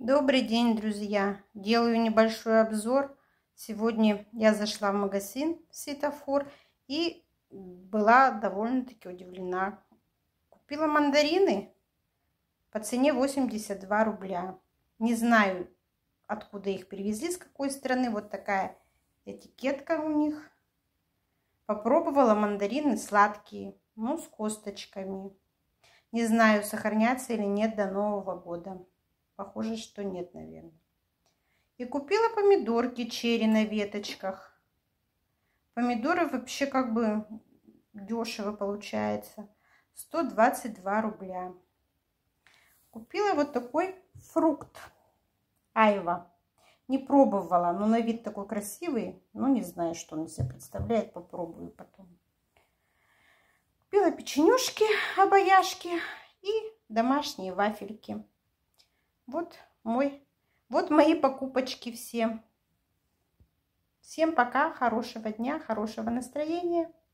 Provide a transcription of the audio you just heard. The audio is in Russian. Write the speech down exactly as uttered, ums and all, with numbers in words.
Добрый день, друзья! Делаю небольшой обзор. Сегодня я зашла в магазин Светофор и была довольно-таки удивлена. Купила мандарины по цене восемьдесят два рубля. Не знаю, откуда их привезли, с какой страны. Вот такая этикетка у них. Попробовала мандарины сладкие, ну, с косточками. Не знаю, сохранятся или нет до Нового года. Похоже, что нет, наверное. И купила помидорки черри на веточках. Помидоры вообще как бы дешево получается. сто двадцать два рубля. Купила вот такой фрукт. Айва. Не пробовала, но на вид такой красивый. Но не знаю, что он из себя представляет. Попробую потом. Купила печенюшки, обаяшки и домашние вафельки. Вот мой, вот мои покупочки все. Всем пока, хорошего дня, хорошего настроения.